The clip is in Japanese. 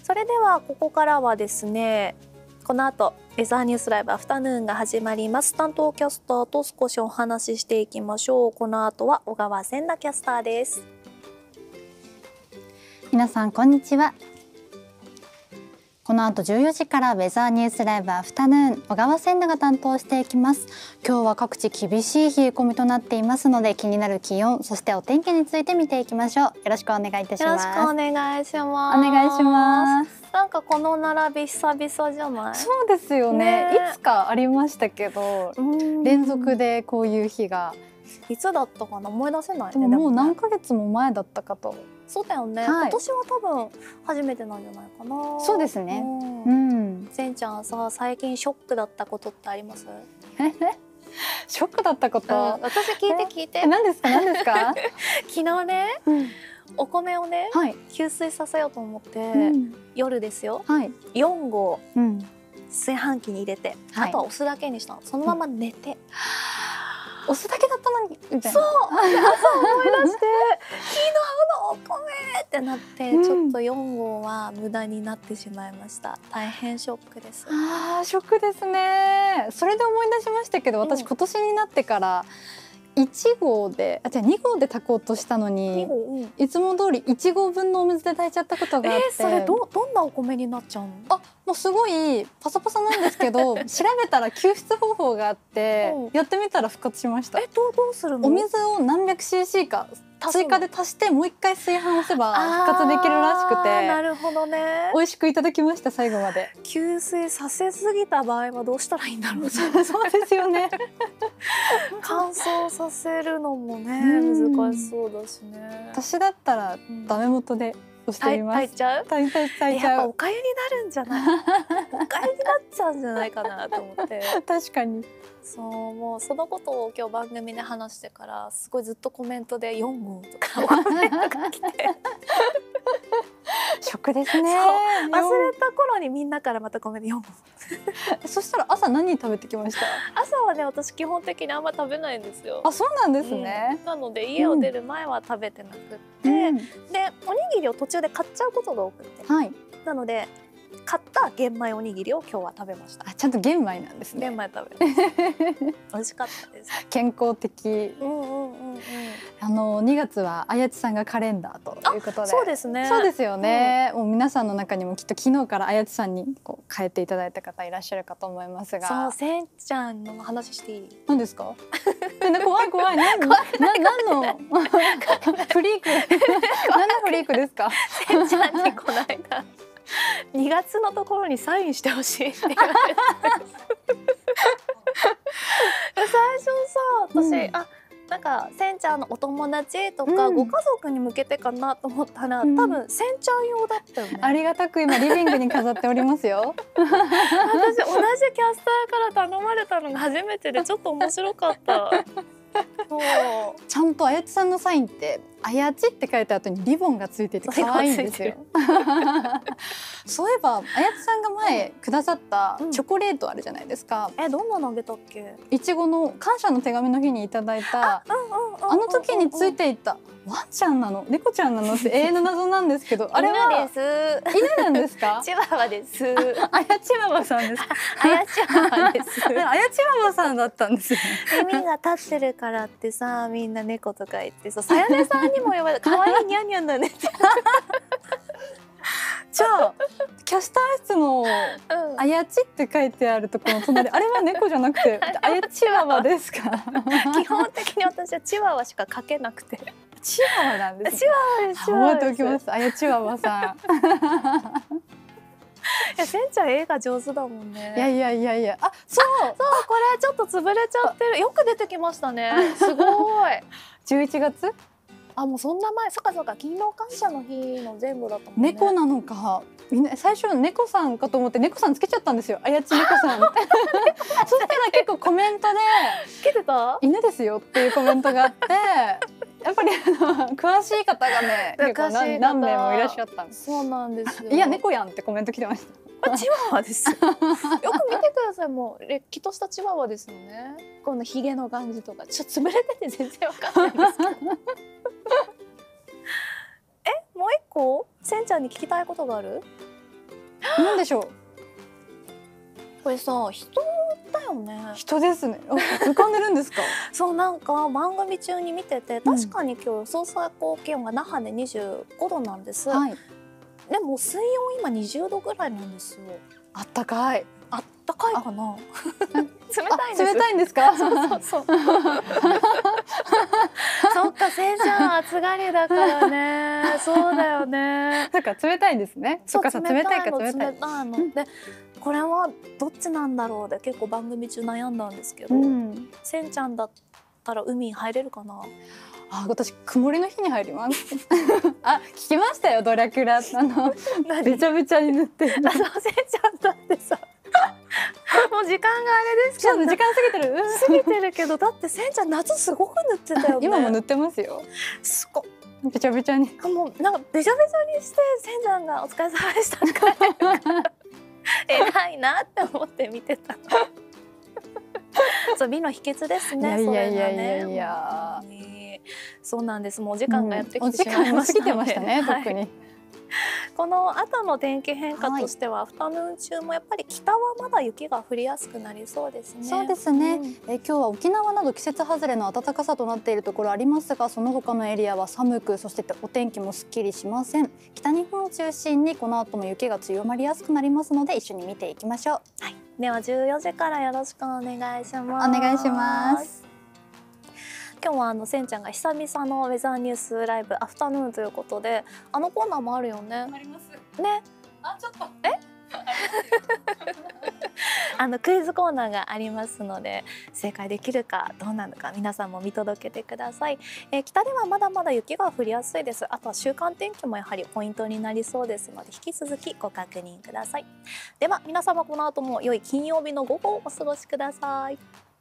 それではここからはですね、この後ウェザーニュースライブアフタヌーンが始まります。担当キャスターと少しお話ししていきましょう。この後は小川千奈キャスターです。 皆さんこんにちは。この後14時からウェザーニュースライブアフタヌーン、小川千奈が担当していきます。今日は各地厳しい冷え込みとなっていますので、気になる気温、そしてお天気について見ていきましょう。よろしくお願いいたします。 よろしくお願いします。 お願いします。 なんかこの並び久々じゃない？ そうですよね。いつかありましたけど、連続でこういう日がいつだったかな、思い出せないね。 でももう何ヶ月も前だったかと。 そうだよね、今年は多分初めてなんじゃないかな。 そうですね。 せんちゃんさ、最近ショックだったことってあります？ ショックだったこと、 私聞いて。 何ですか昨日ね、お米をね、給水させようと思って、夜ですよ、4合炊飯器に入れて、あとは押すだけにしたの。そのまま寝て、 押すだけだったのにみたいな。 そう、朝思い出して昨日のお米ってなって、ちょっと4合は無駄になってしまいました。大変ショックです。 ショックですね。それで思い出しましたけど、私今年になってから1合で、じゃあ2合で炊こうとしたのに、いつも通り1合分のお水で炊いちゃったことがあって。 それどんなお米になっちゃうの？ もうすごいパサパサなんですけど、調べたら救出方法があって、やってみたら復活しました。 どうするの？ お水を何百 cc か追加で足して、もう一回炊飯を押せば復活できるらしくて。 なるほどね。 美味しくいただきました、最後まで。 給水させすぎた場合はどうしたらいいんだろう。 そうですよね。 乾燥させるのもね、難しそうだしね。 私だったらダメ元で押してみます。 炊いちゃう？ 炊いちゃう。 やっぱお粥になるんじゃない？お粥になっちゃうんじゃないかなと思って。 確かに。 そう、もうそのことを今日番組で話してから、すごいずっとコメントで4号とかおコメントが来てショックですね。 忘れた頃にみんなからまたコメント4号そしたら朝何食べてきました？ 朝はね、私基本的にあんま食べないんですよ。 そうなんですね。 なので家を出る前は食べてなくって、でおにぎりを途中で買っちゃうことが多くて、なので買った玄米おにぎりを今日は食べました。 ちゃんと玄米なんですね。 玄米食べました。美味しかったです。 健康的。2月はあやちさんがカレンダーということで。そうですね。そうですよね。もう皆さんの中にもきっと昨日からあやちさんにこう変えていただいた方いらっしゃるかと思いますが。 そう、せんちゃんの話していい？ 何ですか？怖い。何のフリーク？何のフリークですか？ せんちゃんにこの間2月のところにサインしてほしいって言われて最初さ、私なんかせんちゃんのお友達とかご家族に向けてかなと思ったら、多分せんちゃん用だったよね。 ありがたく今リビングに飾っておりますよ。 私同じキャスターから頼まれたのが初めてでちょっと面白かった。 ちゃんとあやちさんのサインってあやちって書いた後にリボンがついてて可愛いんですよ。そういえばあやちさんが前くださったチョコレートあるじゃないですか。 どんなのあげたっけ？ いちごの感謝の手紙の日にいただいた、あの時についていたワンちゃんなの猫ちゃんなのって永遠の謎なんですけど、あれは犬なんですか？ チワワです。 あやちわわさんです。 あやちわわです。 あやちわわさんだったんですよ。 耳が立ってるからってさ、みんな猫とか言ってさ、さやねさんにも呼ばれた可愛いニャンニャンだねって。 じゃあキャスター室のあやちって書いてあるところの隣、あれは猫じゃなくてあやちわわですか？ 基本的に私はチワワしか書けなくて。 チワワなんです。 チワワです。 覚えておきます。あやちわわさん。 せんちゃん絵が上手だもんね。 いや。そう、 これちょっと潰れちゃってる。よく出てきましたね。すごい。 11月？ もうそんな前。そっか。勤労感謝の日の前後だったもんね。 猫なのか。みんな最初猫さんかと思って猫さんつけちゃったんですよ。あやち猫さん。そしたら結構コメントでつけてた？ 犬ですよっていうコメントがあって。やっぱり詳しい方がね、結構何名もいらっしゃったんです。 そうなんですよ。 いや猫やんってコメント来てました。 チワワですよ。よく見てください。もうれっきとしたチワワですよね。このヒゲの感じとか、ちょっと潰れてて全然わかんないですけど。もう一個せんちゃんに聞きたいことがある？ なんでしょう。 これさ、人だよね。 人ですね。浮かんでるんですか。 そう、なんか番組中に見てて、確かに今日予想最高気温が那覇で25度なんです。はい、でも水温今20度ぐらいなんですよ。 あったかい。 あったかいかな。冷たいんです。 冷たいんですか。 そうそうそう。そっか、せいちゃん暑がりだからね。そうだよね。 なんか冷たいんですね。 そう、 冷たいか冷たい。 で、これはどっちなんだろうで結構番組中悩んだんですけど、せんちゃんだったら海入れるかな。 あ、私曇りの日に入ります。あ、聞きましたよ、ドラキュラ。べちゃべちゃに塗ってる。 せんちゃんだってさ。もう時間があれですけど、 時間過ぎてる。 過ぎてるけど、だってせんちゃん夏すごく塗ってたよね。 今も塗ってますよ。 すごい。 べちゃべちゃに。 もうなんかべちゃべちゃにしてせんちゃんがお疲れ様でしたって帰るから。偉いなって思って見てた。そう、美の秘訣ですね。 いやいやいやいや。 そうなんです。もうお時間がやってきてしまいました。 過ぎてましたね。特に。 この後の天気変化としては、アフタヌーン中もやっぱり北はまだ雪が降りやすくなりそうですね。 そうですね。今日は沖縄など季節外れの暖かさとなっているところありますが、その他のエリアは寒く、そしてお天気もすっきりしません。北日本を中心にこの後も雪が強まりやすくなりますので、一緒に見ていきましょう。 はい。では14時からよろしくお願いします。 お願いします。 今日はせんちゃんが久々のウェザーニュースライブアフタヌーンということで、コーナーもあるよね。 ありますね。 あ、ちょっとクイズコーナーがありますので、正解できるかどうなのか皆さんも見届けてください。北ではまだまだ雪が降りやすいです。あとは週間天気もやはりポイントになりそうですので、引き続きご確認ください。では皆様、この後も良い金曜日の午後をお過ごしください。